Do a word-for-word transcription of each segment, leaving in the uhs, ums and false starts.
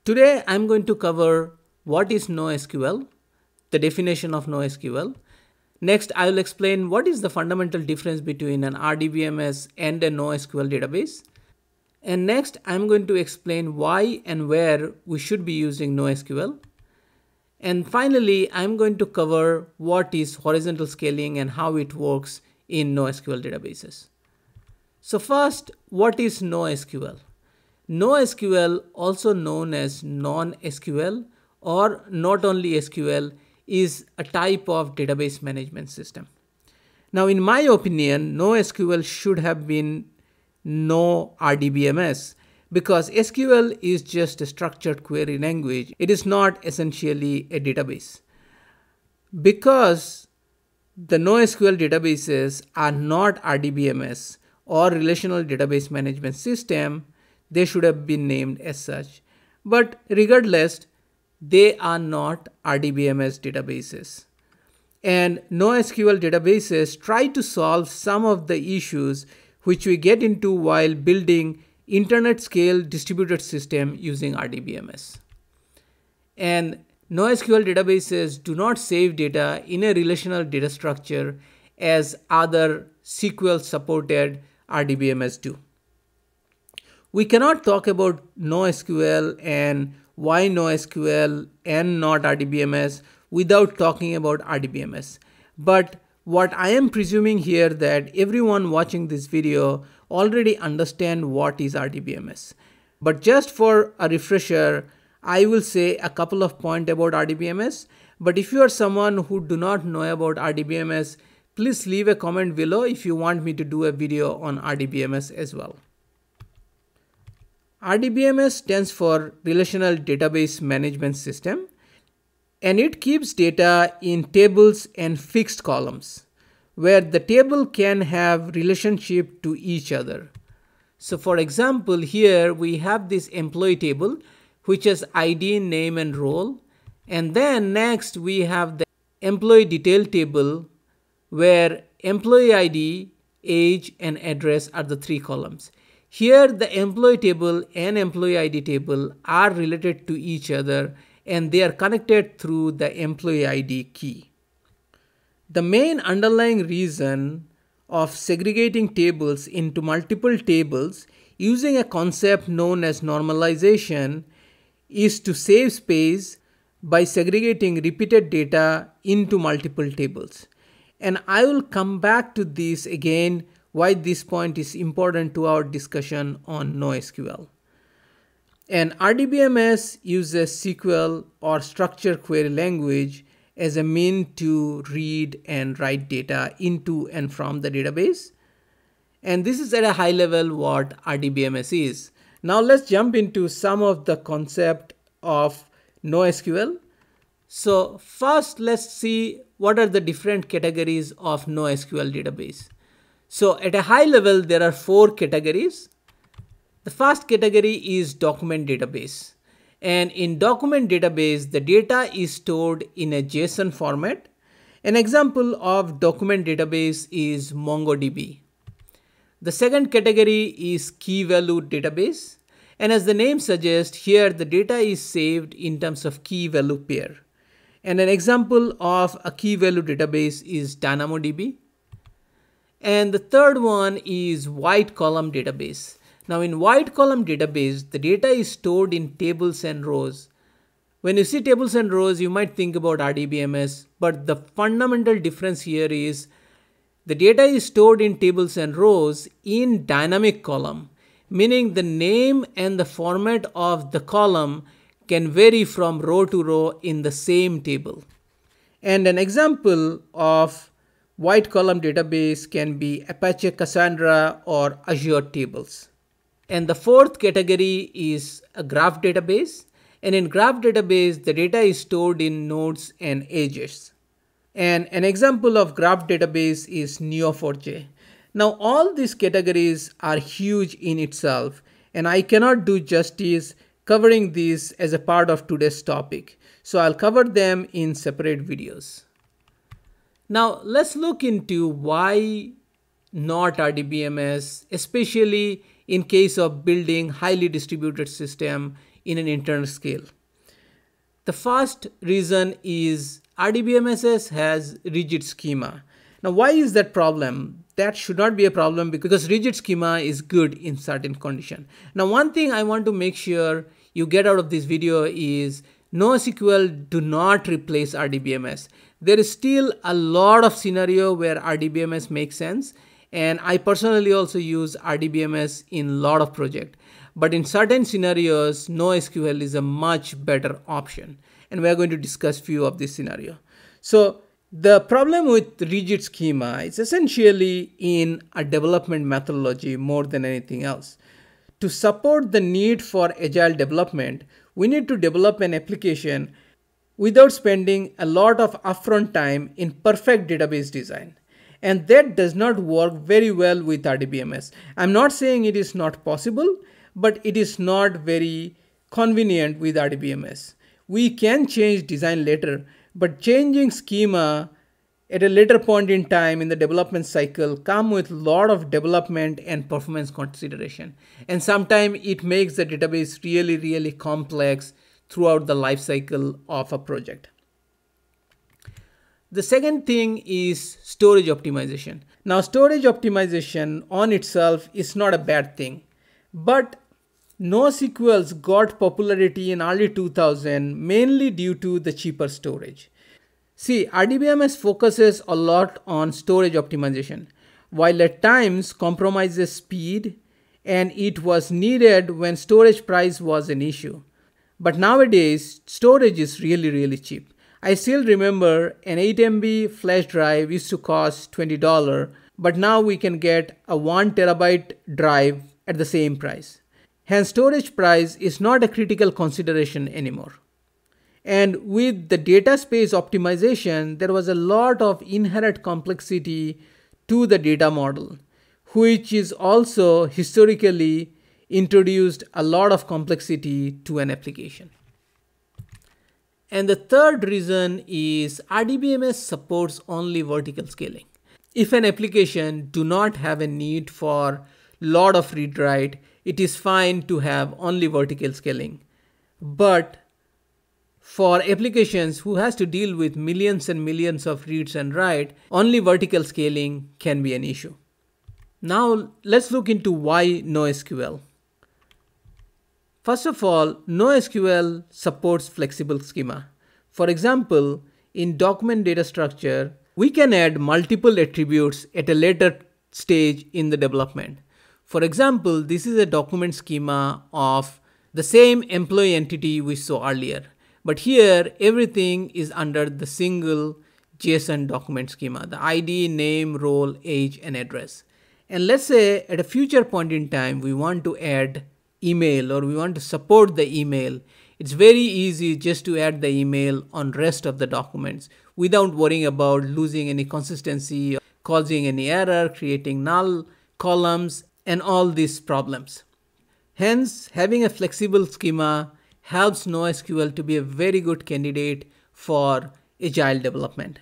Today I'm going to cover what is NoSQL, the definition of NoSQL. Next, I will explain what is the fundamental difference between an R D B M S and a NoSQL database. And next, I'm going to explain why and where we should be using NoSQL. And finally, I'm going to cover what is horizontal scaling and how it works in NoSQL databases. So first, what is NoSQL? NoSQL, also known as non-S Q L or not only S Q L, is a type of database management system. Now, in my opinion, NoSQL should have been no R D B M S because S Q L is just a structured query language. It is not essentially a database. Because the NoSQL databases are not R D B M S or relational database management system, they should have been named as such. But regardless, they are not R D B M S databases. And NoSQL databases try to solve some of the issues which we get into while building internet scale distributed system using R D B M S. And NoSQL databases do not save data in a relational data structure as other S Q L supported R D B M S do. We cannot talk about NoSQL and why NoSQL and not R D B M S without talking about R D B M S. But what I am presuming here that everyone watching this video already understand what is R D B M S. But just for a refresher, I will say a couple of points about R D B M S. But if you are someone who do not know about R D B M S, please leave a comment below if you want me to do a video on R D B M S as well. R D B M S stands for Relational Database Management System, and it keeps data in tables and fixed columns where the table can have relationship to each other. So for example, here we have this employee table which has I D, name and role, and then next we have the employee detail table where employee I D, age and address are the three columns. Here the employee table and employee I D table are related to each other and they are connected through the employee I D key. The main underlying reason of segregating tables into multiple tables using a concept known as normalization is to save space by segregating repeated data into multiple tables. And I will come back to this again why this point is important to our discussion on NoSQL. And R D B M S uses S Q L or structured query language as a means to read and write data into and from the database. And this is at a high level what R D B M S is. Now let's jump into some of the concept of NoSQL. So first let's see what are the different categories of NoSQL database. So at a high level, there are four categories. The first category is document database. And in document database, the data is stored in a JSON format. An example of document database is MongoDB. The second category is key value database. And as the name suggests, here the data is saved in terms of key value pair. And an example of a key value database is DynamoDB. And the third one is white column database. Now in white column database, the data is stored in tables and rows. When you see tables and rows, you might think about R D B M S, but the fundamental difference here is the data is stored in tables and rows in dynamic column, meaning the name and the format of the column can vary from row to row in the same table. And an example of white column database can be Apache Cassandra or Azure tables. And the fourth category is a graph database. And in graph database, the data is stored in nodes and edges. And an example of graph database is Neo four j. Now all these categories are huge in itself, and I cannot do justice covering these as a part of today's topic. So I'll cover them in separate videos. Now let's look into why not R D B M S, especially in case of building highly distributed system in an internal scale. The first reason is R D B M S has rigid schema. Now, why is that problem? That should not be a problem because rigid schema is good in certain condition. Now, one thing I want to make sure you get out of this video is NoSQL do not replace R D B M S. There is still a lot of scenario where R D B M S makes sense, and I personally also use R D B M S in a lot of projects. But in certain scenarios, NoSQL is a much better option, and we are going to discuss few of this scenario. So the problem with rigid schema is essentially in a development methodology more than anything else. To support the need for agile development, we need to develop an application without spending a lot of upfront time in perfect database design. And that does not work very well with R D B M S. I'm not saying it is not possible, but it is not very convenient with R D B M S. We can change design later, but changing schema at a later point in time in the development cycle come with a lot of development and performance consideration. And sometimes it makes the database really, really complex throughout the life cycle of a project. The second thing is storage optimization. Now, storage optimization on itself is not a bad thing, but NoSQL's got popularity in early two thousand mainly due to the cheaper storage. See, R D B M S focuses a lot on storage optimization, while at times compromises speed, and it was needed when storage price was an issue. But nowadays, storage is really, really cheap. I still remember an eight M B flash drive used to cost twenty dollars, but now we can get a one terabyte drive at the same price. Hence, storage price is not a critical consideration anymore. And with the data space optimization, there was a lot of inherent complexity to the data model, which is also historically introduced a lot of complexity to an application. And the third reason is R D B M S supports only vertical scaling. If an application do not have a need for lot of read write, it is fine to have only vertical scaling. But for applications who has to deal with millions and millions of reads and write, only vertical scaling can be an issue. Now let's look into why NoSQL. First of all, NoSQL supports flexible schema. For example, in document data structure, we can add multiple attributes at a later stage in the development. For example, this is a document schema of the same employee entity we saw earlier. But here, everything is under the single JSON document schema, the I D, name, role, age, and address. And let's say at a future point in time, we want to add email or we want to support the email. It's very easy just to add the email on rest of the documents without worrying about losing any consistency, causing any error, creating null columns, and all these problems. Hence, having a flexible schema helps NoSQL to be a very good candidate for agile development.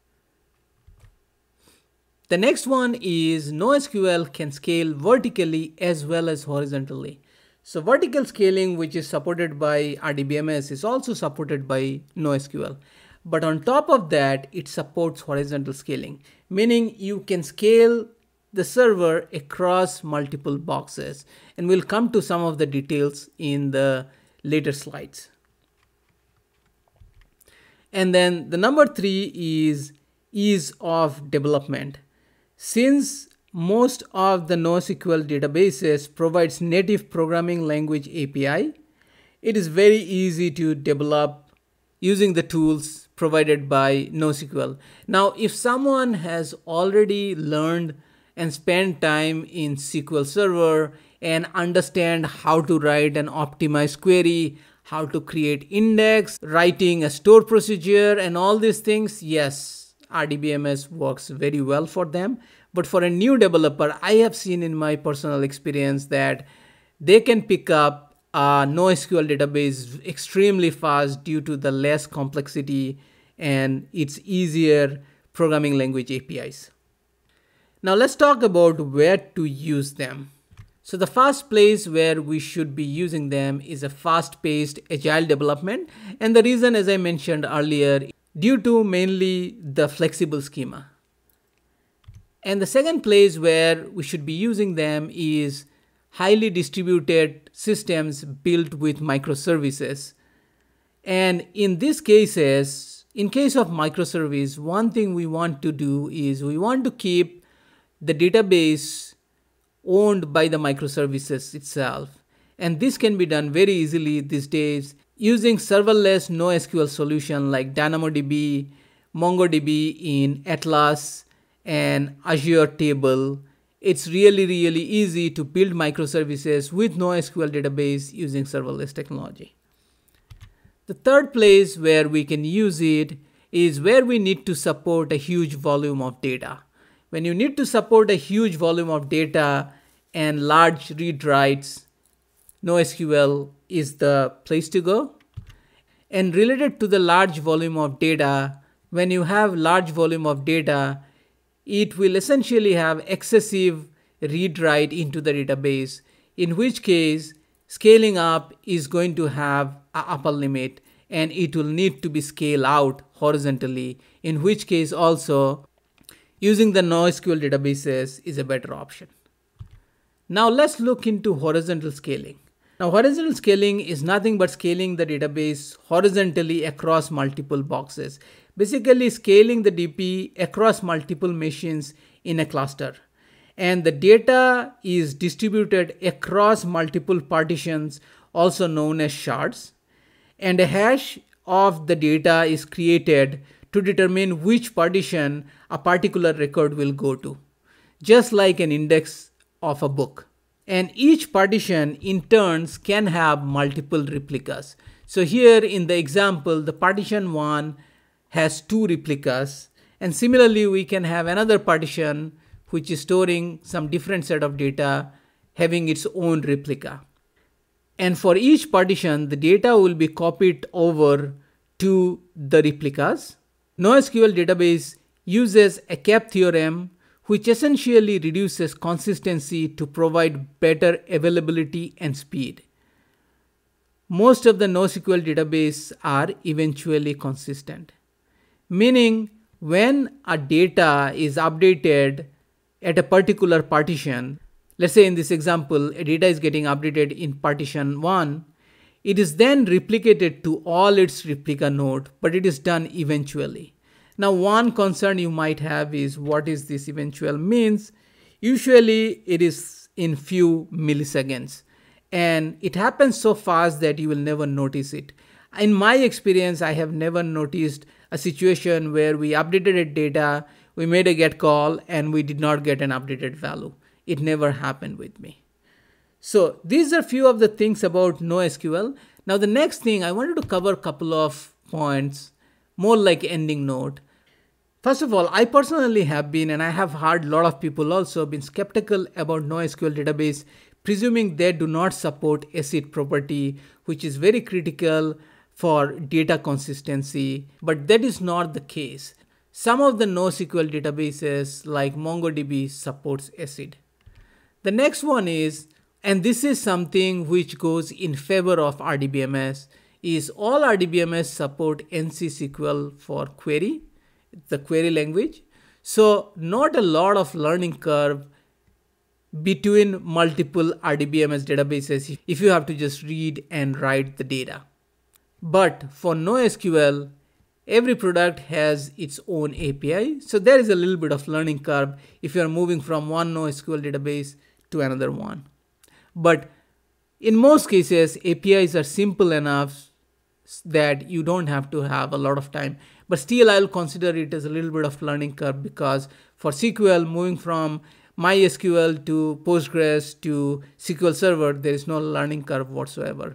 The next one is NoSQL can scale vertically as well as horizontally. So vertical scaling, which is supported by R D B M S, is also supported by NoSQL. But on top of that, it supports horizontal scaling, meaning you can scale the server across multiple boxes. And we'll come to some of the details in the later slides. And then the number three is ease of development. Since most of the NoSQL databases provides native programming language A P I, it is very easy to develop using the tools provided by NoSQL. Now, if someone has already learned and spent time in S Q L Server and understand how to write an optimized query, how to create index, writing a store procedure, and all these things, yes, R D B M S works very well for them. But for a new developer, I have seen in my personal experience that they can pick up a NoSQL database extremely fast due to the less complexity and its easier programming language A P Is. Now let's talk about where to use them. So the first place where we should be using them is a fast-paced agile development, and the reason, as I mentioned earlier, due to mainly the flexible schema. And the second place where we should be using them is highly distributed systems built with microservices. And in these cases, in case of microservice, one thing we want to do is we want to keep the database owned by the microservices itself. And this can be done very easily these days using serverless NoSQL solution like DynamoDB, MongoDB in Atlas, and Azure Table. It's really, really easy to build microservices with NoSQL database using serverless technology. The third place where we can use it is where we need to support a huge volume of data. When you need to support a huge volume of data and large read writes, NoSQL is the place to go. And related to the large volume of data, when you have large volume of data, it will essentially have excessive read write into the database, in which case scaling up is going to have an upper limit and it will need to be scaled out horizontally, in which case also using the NoSQL databases is a better option. Now let's look into horizontal scaling. Now horizontal scaling is nothing but scaling the database horizontally across multiple boxes. Basically scaling the D B across multiple machines in a cluster. And the data is distributed across multiple partitions, also known as shards. And a hash of the data is created to determine which partition a particular record will go to, just like an index of a book. And each partition in turns can have multiple replicas. So here in the example, the partition one has two replicas, and similarly we can have another partition which is storing some different set of data having its own replica. And for each partition, the data will be copied over to the replicas. NoSQL database uses a cap theorem which essentially reduces consistency to provide better availability and speed. Most of the NoSQL databases are eventually consistent, meaning when a data is updated at a particular partition, let's say in this example, a data is getting updated in partition one, it is then replicated to all its replica node, but it is done eventually. Now, one concern you might have is what is this eventual means? Usually it is in few milliseconds, and it happens so fast that you will never notice it. In my experience, I have never noticed a situation where we updated a data, we made a get call, and we did not get an updated value. It never happened with me. So these are few of the things about NoSQL. Now the next thing I wanted to cover a couple of points, more like ending note. First of all, I personally have been, and I have heard a lot of people also been skeptical about NoSQL database, presuming they do not support ACID property, which is very critical for data consistency, but that is not the case. Some of the NoSQL databases like MongoDB supports ACID. The next one is, and this is something which goes in favor of R D B M S, is all R D B M S support N C S Q L for query, the query language. So not a lot of learning curve between multiple R D B M S databases if you have to just read and write the data. But for NoSQL, every product has its own A P I. So there is a little bit of learning curve if you are moving from one NoSQL database to another one. But in most cases, A P Is are simple enough that you don't have to have a lot of time. But still, I'll consider it as a little bit of learning curve, because for S Q L, moving from MySQL to Postgres to S Q L Server, there is no learning curve whatsoever.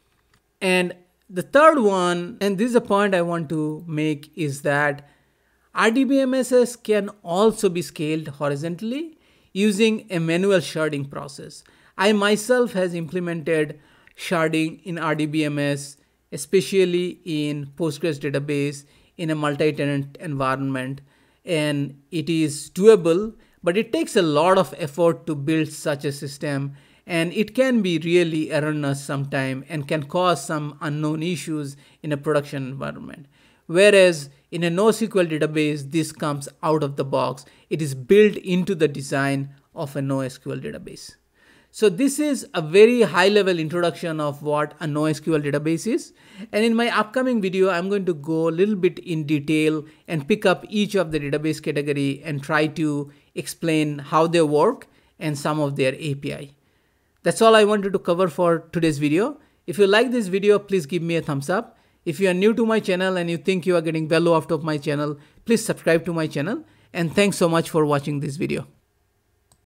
And the third one, and this is a point I want to make, is that R D B M Ss can also be scaled horizontally using a manual sharding process. I myself has implemented sharding in R D B M S, especially in Postgres database in a multi-tenant environment, and it is doable, but it takes a lot of effort to build such a system, and it can be really erroneous sometime and can cause some unknown issues in a production environment. Whereas in a NoSQL database, this comes out of the box. It is built into the design of a NoSQL database. So this is a very high level introduction of what a NoSQL database is. And in my upcoming video, I'm going to go a little bit in detail and pick up each of the database category and try to explain how they work and some of their A P I. That's all I wanted to cover for today's video. If you like this video, please give me a thumbs up. If you are new to my channel and you think you are getting value out of my channel, please subscribe to my channel. And thanks so much for watching this video.